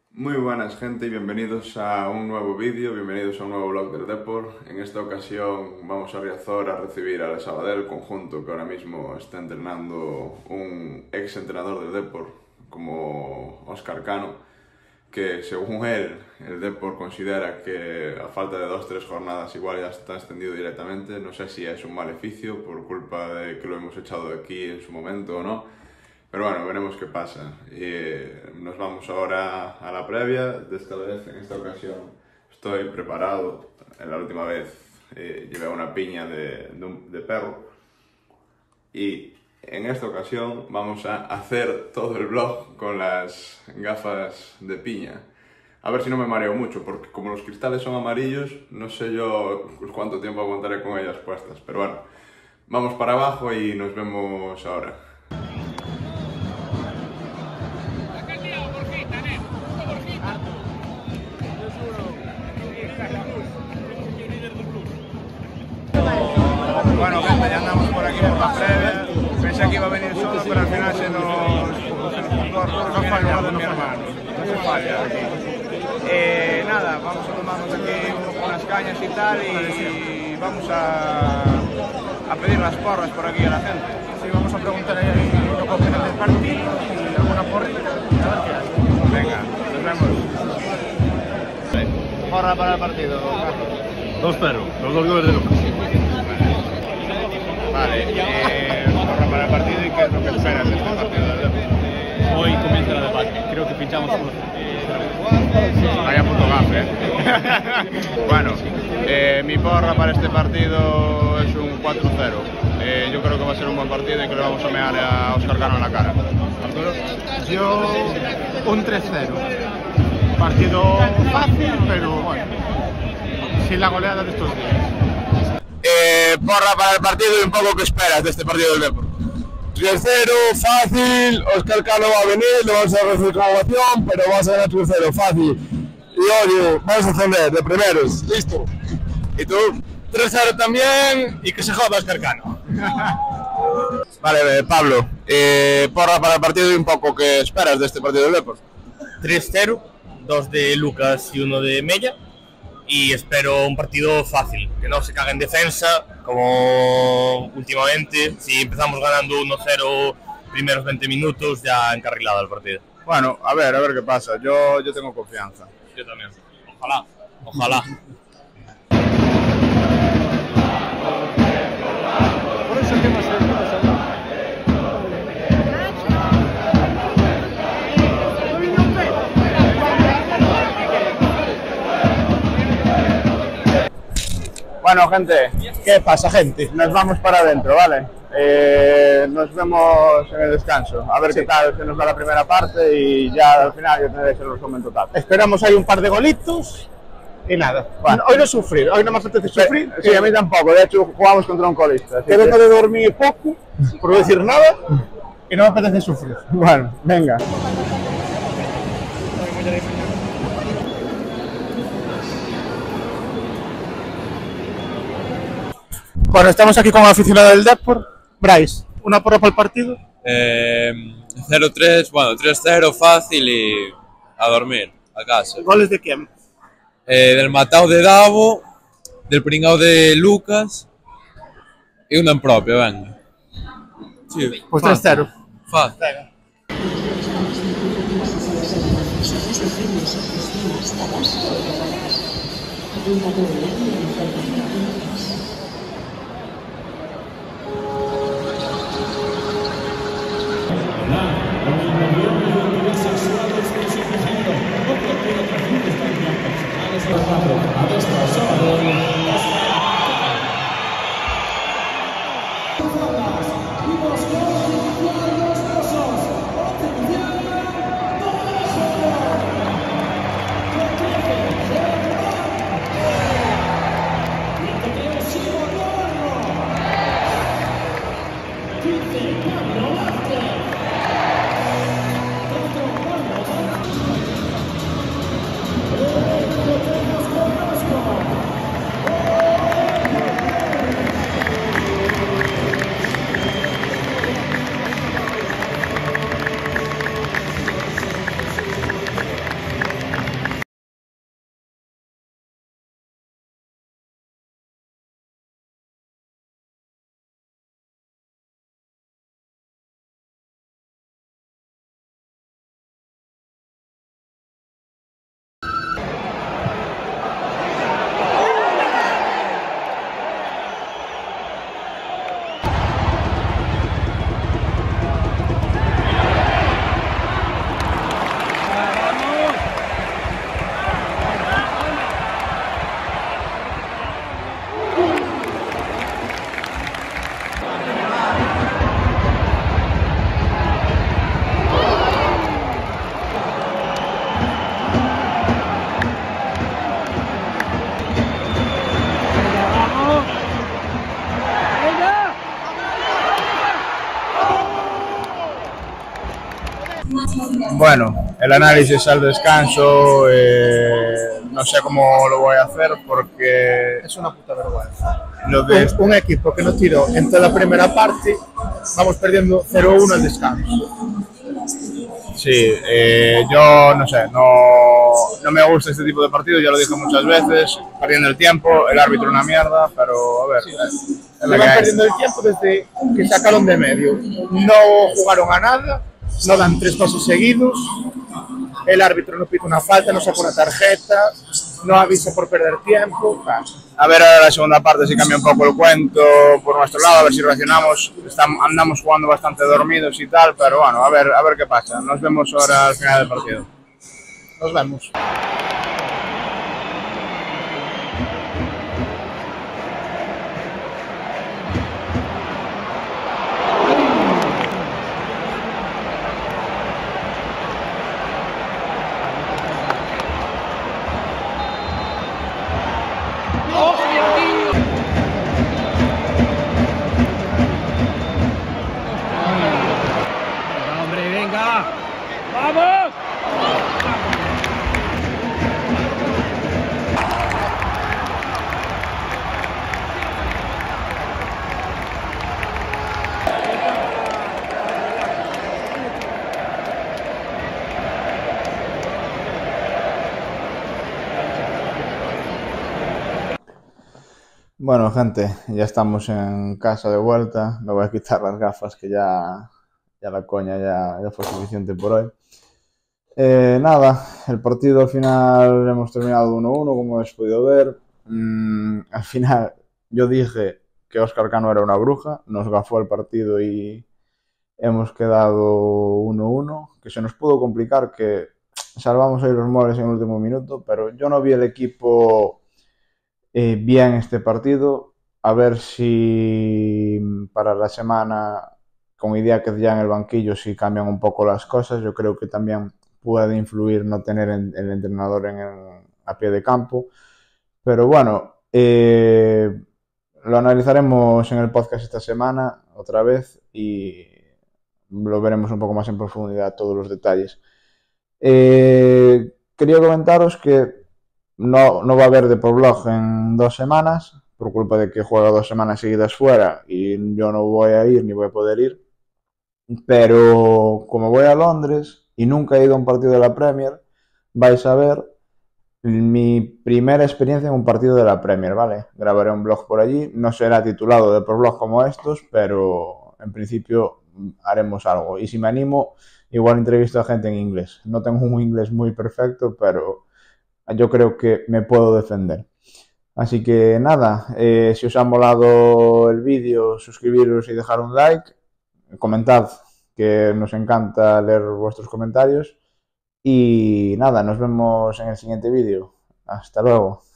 Muy buenas gente y bienvenidos a un nuevo vídeo, bienvenidos a un nuevo vlog del Depor. En esta ocasión vamos a Riazor a recibir al Sabadell conjunto que ahora mismo está entrenando un ex entrenador del Depor como Óscar Cano, que según él, el Depor considera que a falta de 2 o 3 jornadas igual ya está extendido directamente. No sé si es un maleficio por culpa de que lo hemos echado de aquí en su momento o no. Pero bueno, veremos qué pasa. Nos vamos ahora a la previa. De esta vez, en esta ocasión, estoy preparado. En la última vez llevé una piña de perro. Y en esta ocasión vamos a hacer todo el vlog con las gafas de piña. A ver si no me mareo mucho, porque como los cristales son amarillos, no sé yo cuánto tiempo aguantaré con ellas puestas. Pero bueno, vamos para abajo y nos vemos ahora. Bueno, gente, ya andamos por aquí por la previa. Pensé que iba a venir solo, pero al final se nos cortó. No falla de mi hermano. No se falla aquí. Nada, vamos a tomarnos aquí unas cañas y tal y vamos a pedir las porras por aquí a la gente. Sí, vamos a preguntar ahí lo que opinan del partido y alguna porrita, a ver qué hay. Venga, nos vemos. Porra para el partido. 2-0, los 2 goles de Lucas. Vale, porra para el partido y qué es lo que esperas de este partido del Depor. Hoy comienza el debate, creo que pinchamos por... Vaya puto gafe, Bueno, mi porra para este partido es un 4-0. Yo creo que va a ser un buen partido y que le vamos a mear a Óscar Cano en la cara. Yo un 3-0. Partido fácil, pero bueno, sin la goleada de estos días. Porra para el partido y un poco qué esperas de este partido del Depor. 3-0, fácil, Óscar Cano va a venir, lo vamos a recibir con ovación, pero vamos a ganar 3-0, fácil. Y oye, vamos a ascender de primeros, listo. ¿Y tú? 3-0 también y que se joda Óscar Cano. Vale, Pablo, porra para el partido y un poco qué esperas de este partido del Depor. 3-0, 2 de Lucas y 1 de Mella. Y espero un partido fácil, que no se cague en defensa, como últimamente. Si empezamos ganando 1-0 primeros 20 minutos, ya encarrilado el partido. Bueno, a ver qué pasa. Yo tengo confianza. Yo también. Ojalá, ojalá. Bueno, gente, ¿Qué pasa, gente? nos vamos para adentro, ¿vale? Nos vemos en el descanso. A ver qué tal se nos va la primera parte y ya al final ya tendréis el resumen total. Esperamos ahí un par de golitos y nada. Bueno. Hoy no sufrir, hoy no me apetece sufrir. Sí, a mí tampoco. De hecho, jugamos contra un colista. así Que vengo de dormir poco, por no decir nada, y no me apetece sufrir. Bueno, venga. Bueno, estamos aquí con el aficionado del Depor. Bryce, ¿una porra para el partido? 0-3, bueno, 3-0 fácil y a dormir, a casa. ¿Goles de quién? Del matao de Davo, del pringao de Lucas y una en propio, venga. Sí, Pues 3-0. fácil. Bueno, el análisis al descanso, no sé cómo lo voy a hacer porque es una puta vergüenza. Un equipo que no tiró en toda la primera parte, vamos perdiendo 0-1 al descanso. Sí, yo no sé, no me gusta este tipo de partidos, ya lo dije muchas veces, perdiendo el tiempo, el árbitro una mierda, pero a ver. Van perdiendo el tiempo desde que sacaron de medio, no jugaron a nada, no dan 3 pasos seguidos, el árbitro no pita una falta, no saca una tarjeta, no avisa por perder tiempo. A ver ahora la segunda parte si cambia un poco el cuento por nuestro lado, a ver si reaccionamos. Andamos jugando bastante dormidos y tal, pero bueno, a ver qué pasa. Nos vemos ahora al final del partido. Nos vemos. Bueno, gente, ya estamos en casa de vuelta. Me voy a quitar las gafas que ya la coña ya fue suficiente por hoy. Nada, el partido al final hemos terminado 1-1, como habéis podido ver. Al final yo dije que Óscar Cano era una bruja, nos gafó el partido y hemos quedado 1-1, que se nos pudo complicar, que salvamos ahí los moles en el último minuto, pero yo no vi el equipo bien este partido. A ver si para la semana con Idiáquez ya en el banquillo si cambian un poco las cosas. Yo creo que también puede influir no tener el entrenador a pie de campo, pero bueno, lo analizaremos en el podcast esta semana otra vez y lo veremos un poco más en profundidad, todos los detalles. Quería comentaros que no va a haber Deporblog en 2 semanas, por culpa de que juega 2 semanas seguidas fuera y yo no voy a ir ni voy a poder ir. Pero como voy a Londres y nunca he ido a un partido de la Premier, vais a ver mi primera experiencia en un partido de la Premier, ¿vale? Grabaré un blog por allí, no será titulado Deporblog como estos, pero en principio haremos algo. Y si me animo, igual entrevisto a gente en inglés. No tengo un inglés muy perfecto, pero yo creo que me puedo defender. Así que nada, si os ha molado el vídeo, suscribiros y dejar un like. Comentad, que nos encanta leer vuestros comentarios. Y nada, nos vemos en el siguiente vídeo. Hasta luego.